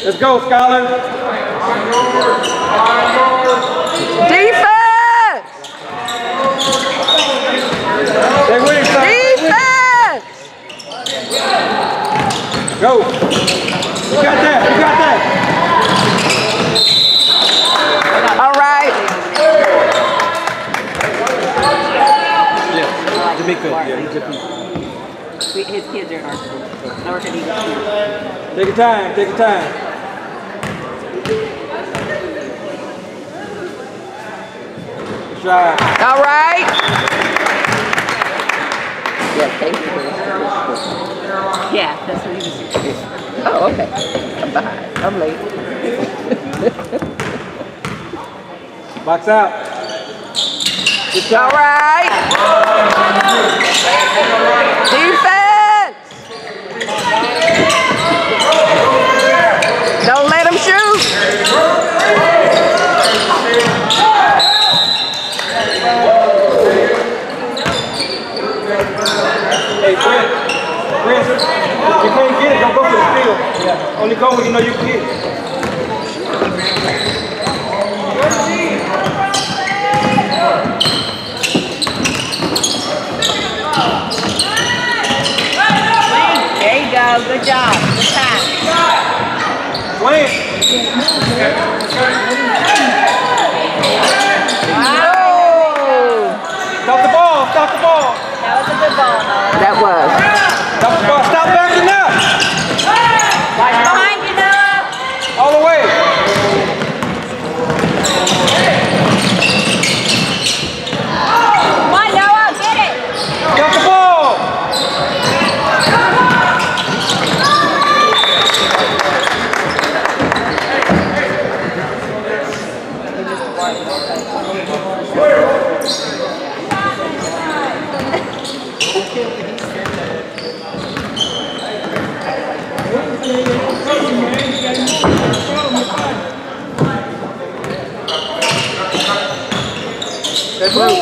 Let's go, Scholar. Defense! Stay with him, son. Defense! Go. You got that. You got that. All right. Yeah, Jamaica. Yeah, he's Jamaica. His kids are in our school. I work at Eagle School. Take your time. Take your time. Good shot. All right. Yeah, thank you. Yeah, that's what he was doing. Oh, okay. I'm behind. I'm late. Box out. Good shot. All right. Defense! Don't let him shoot. Hey, Brent. Brent, if you can't get it, don't go to the field. Yeah. Only go when you know you can get it. There you go. Good job. Good pass. Wayne. Stop the ball. Stop the ball. That was a good ball, Noah. That was. Stop the ball. Stop backing up. Watch behind you, Noah. All the way. Come on, Noah. Get it. Stop the ball. That's right.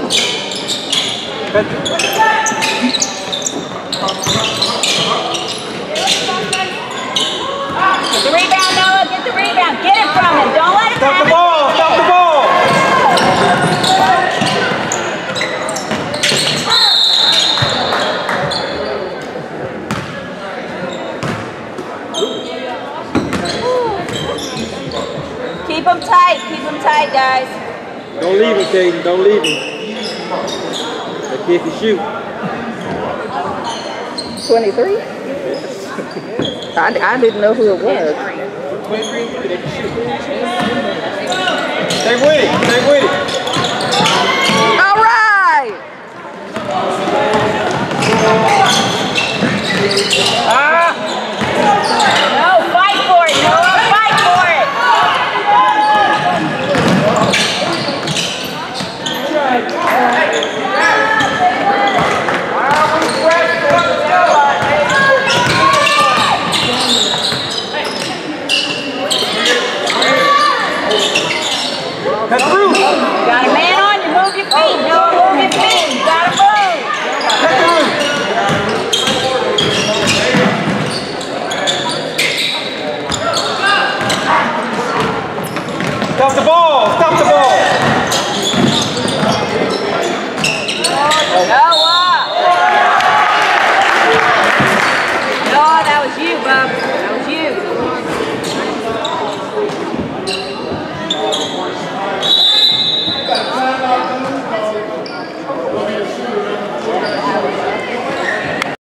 Get the rebound, Noah. Get the rebound. Get it from him. Don't let him Stop have the it. ball. Stop the ball. Keep them tight. Keep them tight, guys. Don't leave him, Caden. Don't leave him. That kid can shoot. 23? I didn't know who it was. Stay with it. Stay with it.